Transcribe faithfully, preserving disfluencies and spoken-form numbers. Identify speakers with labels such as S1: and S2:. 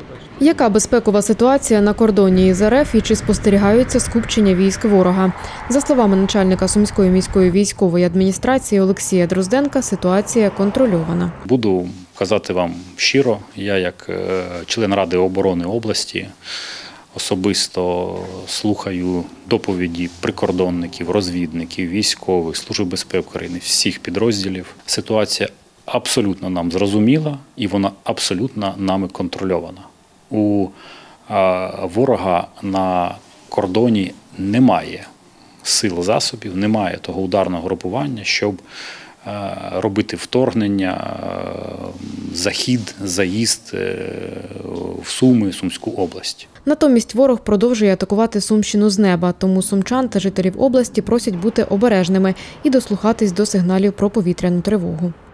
S1: Яка безпекова ситуація на кордоні із РФ і чи спостерігаються скупчення військ ворога? За словами начальника Сумської міської військової адміністрації Олексія Дрозденка, ситуація контрольована.
S2: Буду казати вам щиро, я як член Ради оборони області особисто слухаю доповіді прикордонників, розвідників, військових, Служби безпеки України, всіх підрозділів. Ситуація абсолютно нам зрозуміла і вона абсолютно нами контрольована. У ворога на кордоні немає сил, засобів, немає того ударного групування, щоб робити вторгнення, захід, заїзд в Суми, Сумську область.
S1: Натомість ворог продовжує атакувати Сумщину з неба, тому сумчан та жителів області просять бути обережними і дослухатись до сигналів про повітряну тривогу.